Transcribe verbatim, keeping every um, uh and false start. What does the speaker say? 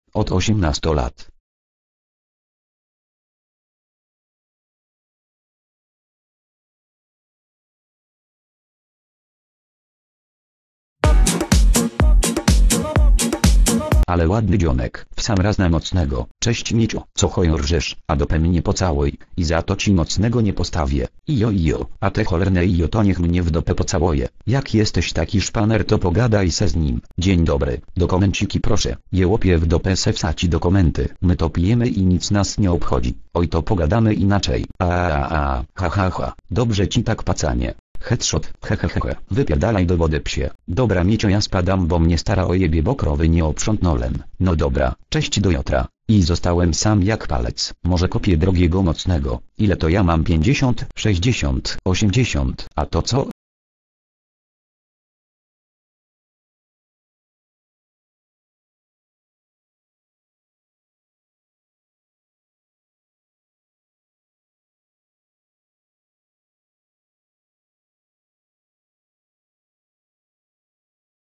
od osiemnastu lat. Ale ładny dzionek, w sam raz na mocnego. Cześć Micio, co chojorżesz, a dopę mnie pocałuj, i za to ci mocnego nie postawię. Ijo ijo, a te cholerne ijo to niech mnie w dopę pocałuje. Jak jesteś taki szpaner to pogadaj se z nim. Dzień dobry, dokumenciki proszę. Jełopie w dopę se wsaci dokumenty. My to pijemy i nic nas nie obchodzi. Oj to pogadamy inaczej. A a a, ha ha ha, dobrze ci tak pacanie. Headshot, hehehehe, wypierdalaj do wody psie. Dobra Micio ja spadam bo mnie stara ojebie bo krowy nie oprzątnąłem. No dobra, cześć do jutra. I zostałem sam jak palec. Może kopię drogiego mocnego. Ile to ja mam pięćdziesiąt, sześćdziesiąt, osiemdziesiąt, a to co?